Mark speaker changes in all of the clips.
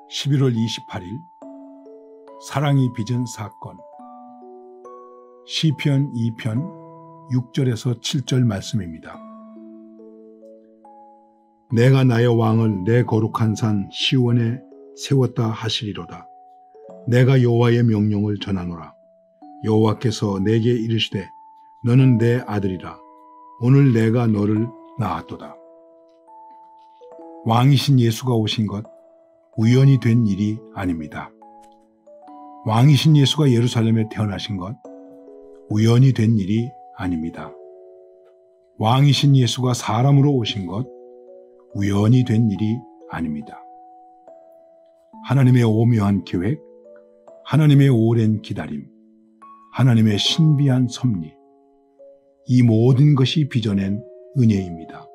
Speaker 1: 11월 28일 사랑이 빚은 사건 시편 2편 6절에서 7절 말씀입니다. 내가 나의 왕을 내 거룩한 산 시온에 세웠다 하시리로다. 내가 여호와의 명령을 전하노라. 여호와께서 내게 이르시되 너는 내 아들이라. 오늘 내가 너를 낳았도다. 왕이신 예수가 오신 것 우연히 된 일이 아닙니다. 왕이신 예수가 예루살렘에 태어나신 것 우연히 된 일이 아닙니다. 왕이신 예수가 사람으로 오신 것 우연히 된 일이 아닙니다. 하나님의 오묘한 계획, 하나님의 오랜 기다림, 하나님의 신비한 섭리, 이 모든 것이 빚어낸 은혜입니다.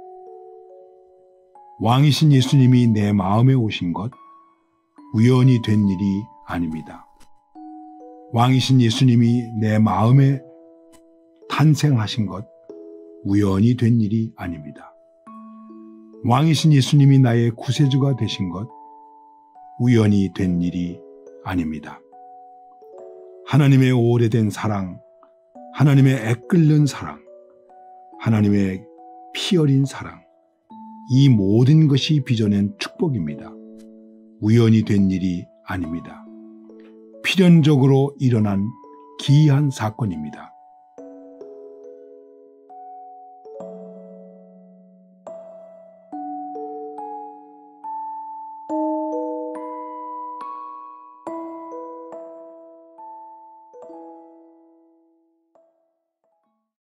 Speaker 1: 왕이신 예수님이 내 마음에 오신 것 우연히 된 일이 아닙니다. 왕이신 예수님이 내 마음에 탄생하신 것 우연히 된 일이 아닙니다. 왕이신 예수님이 나의 구세주가 되신 것 우연히 된 일이 아닙니다. 하나님의 오래된 사랑, 하나님의 애끓는 사랑, 하나님의 피 어린 사랑, 이 모든 것이 빚어낸 축복입니다. 우연히 된 일이 아닙니다. 필연적으로 일어난 기이한 사건입니다.